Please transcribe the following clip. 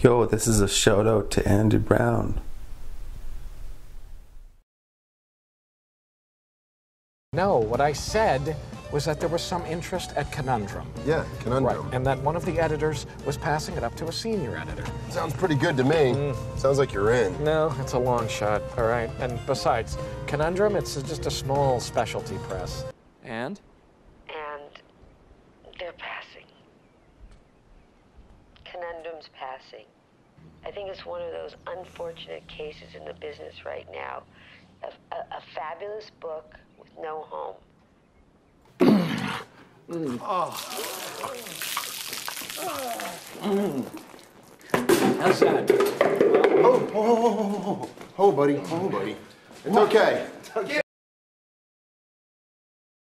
Yo, this is a shout out to Andy Brown. No, what I said was that there was some interest at Conundrum. Yeah, Conundrum. Right, and that one of the editors was passing it up to a senior editor. Sounds pretty good to me. Sounds like you're in. No, it's a long shot, all right? And besides, Conundrum, it's just a small specialty press. And? And they're passing. Conundrum's passing. I think it's one of those unfortunate cases in the business right now. A fabulous book with no home. How's that? Oh, buddy. Oh, buddy. It's okay.